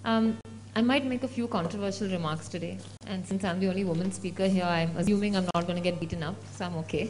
I might make a few controversial remarks today, and since I'm the only woman speaker here, I'm assuming I'm not going to get beaten up, so I'm okay.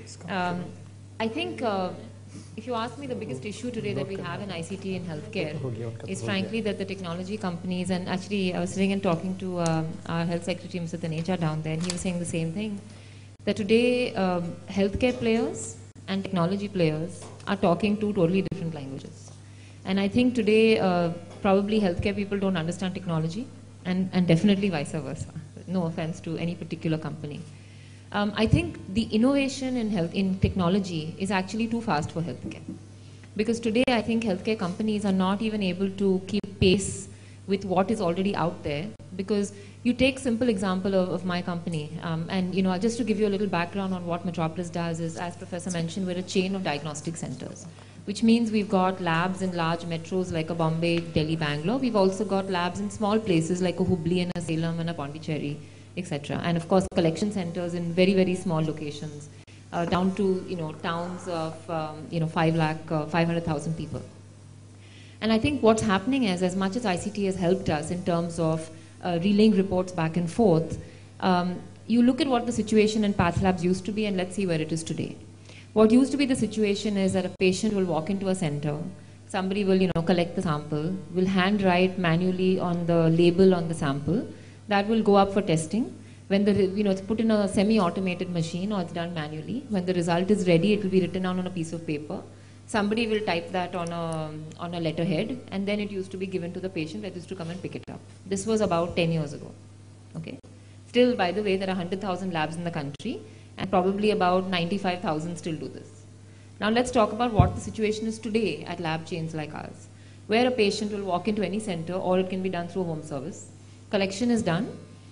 I think if you ask me, the biggest issue today that we have in ICT in healthcare is frankly that the technology companies, and actually I was sitting and talking to our health secretary, Mr. Taneja, down there, and he was saying the same thing, that today healthcare players and technology players are talking two totally different languages. And I think today probably healthcare people don't understand technology, and definitely vice versa. No offense to any particular company. I think the innovation in technology is actually too fast for healthcare. Because today I think healthcare companies are not even able to keep pace with what is already out there. Because you take simple example of my company, and just to give you a little background on what Metropolis does is, as Professor mentioned, we're a chain of diagnostic centers, which means we've got labs in large metros like a Bombay, Delhi, Bangalore. We've also got labs in small places like a Hubli and a Salem and a Pondicherry, etc. And of course, collection centers in very, very small locations, down to towns of 500,000 people. And I think what's happening is, as much as ICT has helped us in terms of relaying reports back and forth, you look at what the situation in path labs used to be, and let's see where it is today. What used to be the situation is that a patient will walk into a center, somebody will collect the sample, will handwrite manually on the label on the sample, that will go up for testing. When it's put in a semi-automated machine or it's done manually, when the result is ready, it will be written down on a piece of paper. Somebody will type that on a letterhead, and then it used to be given to the patient that used to come and pick it up. This was about 10 years ago. Okay. Still, by the way, there are 100,000 labs in the country, and probably about 95,000 still do this. Now let's talk about what the situation is today at lab chains like ours, where a patient will walk into any center, or it can be done through home service. Collection is done.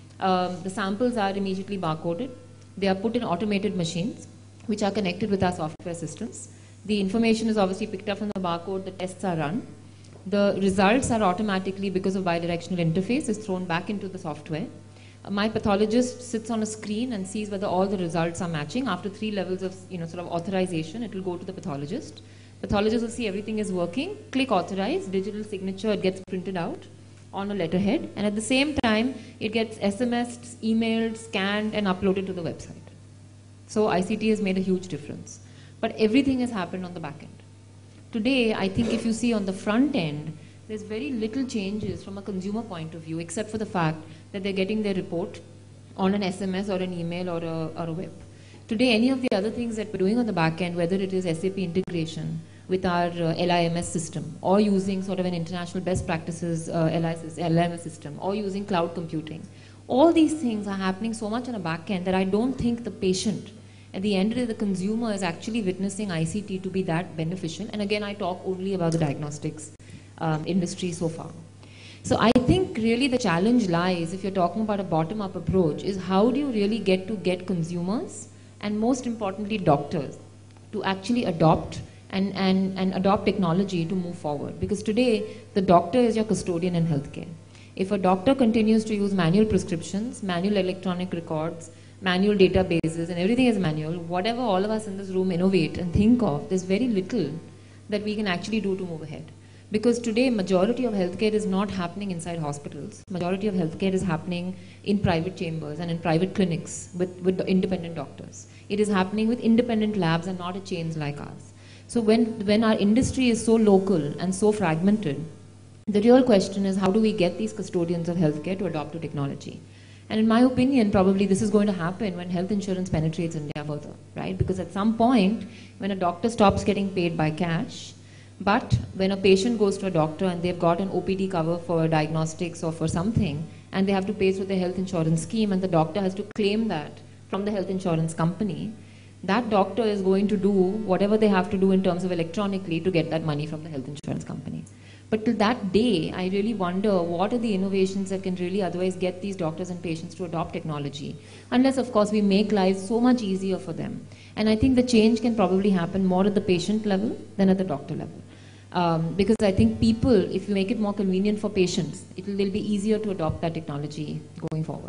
The samples are immediately barcoded. They are put in automated machines, which are connected with our software systems. The information is obviously picked up from the barcode. The tests are run. The results are automatically, because of bidirectional interface, is thrown back into the software. My pathologist sits on a screen and sees whether all the results are matching. After 3 levels of sort of authorization, it will go to the pathologist. Pathologist will see everything is working. Click authorize, digital signature, it gets printed out on a letterhead, and at the same time it gets SMS'd, emailed, scanned, and uploaded to the website. So ICT has made a huge difference. But everything has happened on the back end. Today, I think if you see on the front end, there's very little changes from a consumer point of view, except for the fact that they're getting their report on an SMS or an email or a web. Today, any of the other things that we're doing on the back end, whether it is SAP integration with our LIMS system, or using sort of an international best practices LIMS system, or using cloud computing, all these things are happening so much on a back end that I don't think the patient, at the end of the day, the consumer is actually witnessing ICT to be that beneficial. And again, I talk only about the diagnostics industry so far. So I think really the challenge lies, if you're talking about a bottom-up approach, is how do you really get consumers, and most importantly doctors, to actually adopt and adopt technology to move forward. Because today, the doctor is your custodian in healthcare. If a doctor continues to use manual prescriptions, manual electronic records, manual databases, and everything is manual, whatever all of us in this room innovate and think of, there's very little that we can actually do to move ahead. Because today, majority of healthcare is not happening inside hospitals. Majority of healthcare is happening in private chambers and in private clinics with independent doctors. It is happening with independent labs and not at chains like ours. So when our industry is so local and so fragmented, the real question is, how do we get these custodians of healthcare to adopt to technology? And in my opinion, probably this is going to happen when health insurance penetrates India further, right? Because at some point, when a doctor stops getting paid by cash, but when a patient goes to a doctor and they've got an OPD cover for diagnostics or for something, and they have to pay through the health insurance scheme, and the doctor has to claim that from the health insurance company, that doctor is going to do whatever they have to do in terms of electronically to get that money from the health insurance company. But till that day, I really wonder what are the innovations that can really otherwise get these doctors and patients to adopt technology, unless of course we make lives so much easier for them. And I think the change can probably happen more at the patient level than at the doctor level. Because I think people, if you make it more convenient for patients, they'll be easier to adopt that technology going forward.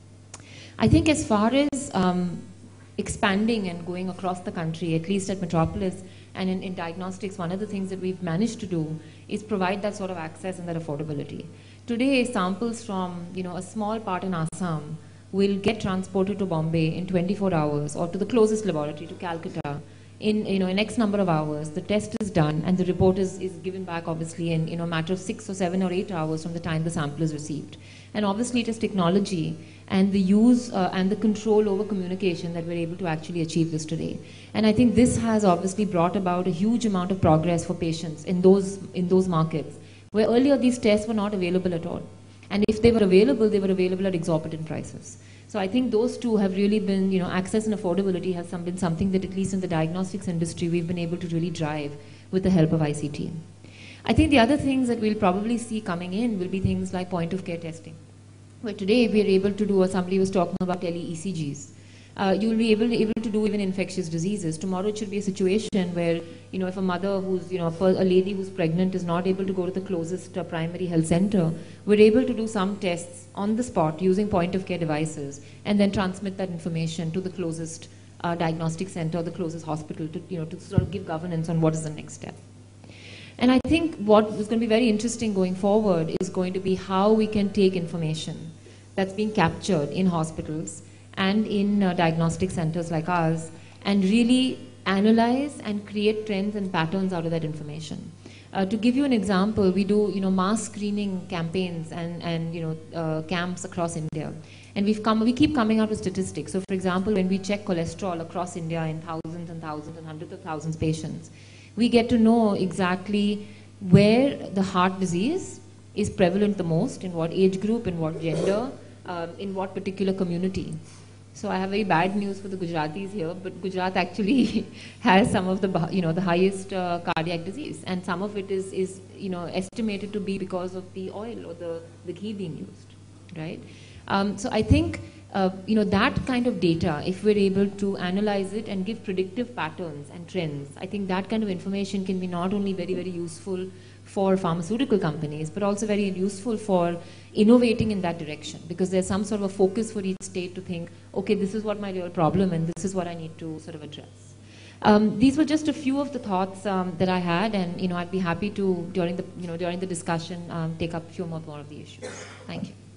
I think as far as expanding and going across the country, at least at Metropolis, And in diagnostics, one of the things that we've managed to do is provide that sort of access and that affordability. Today, samples from a small part in Assam will get transported to Bombay in 24 hours or to the closest laboratory, to Calcutta, in X number of hours. The test is done and the report is given back obviously in a matter of 6 or 7 or 8 hours from the time the sample is received. And obviously it is technology and the use and the control over communication that we're able to actually achieve this today. And I think this has obviously brought about a huge amount of progress for patients in those markets, where earlier these tests were not available at all. And if they were available at exorbitant prices. So I think those two have really been, access and affordability has been something that at least in the diagnostics industry we've been able to really drive with the help of ICT. I think the other things that we'll probably see coming in will be things like point of care testing. Where today we are able to do, or somebody was talking about tele-ECGs. You'll be able to do even infectious diseases. Tomorrow it should be a situation where, if a mother who's, a lady who's pregnant is not able to go to the closest primary health center, we're able to do some tests on the spot using point of care devices and then transmit that information to the closest diagnostic center or the closest hospital to sort of give governance on what is the next step. And I think what is going to be very interesting going forward is going to be how we can take information that's being captured in hospitals and in diagnostic centers like ours and really analyze and create trends and patterns out of that information. To give you an example, we do mass screening campaigns and camps across India. And we keep coming out with statistics. So for example, when we check cholesterol across India in thousands and thousands and hundreds of thousands of patients, we get to know exactly where the heart disease is prevalent the most, in what age group, in what gender, in what particular community. So I have very bad news for the Gujaratis here, but Gujarat actually has some of the the highest cardiac disease, and some of it is estimated to be because of the oil or the ghee being used, right? So I think that kind of data, if we're able to analyze it and give predictive patterns and trends, I think that kind of information can be not only very, very useful for pharmaceutical companies, but also very useful for innovating in that direction, because there's some sort of a focus for each state to think, okay, this is what my real problem and this is what I need to sort of address. These were just a few of the thoughts that I had, and I'd be happy to during the discussion take up a few more of the issues. Thank you.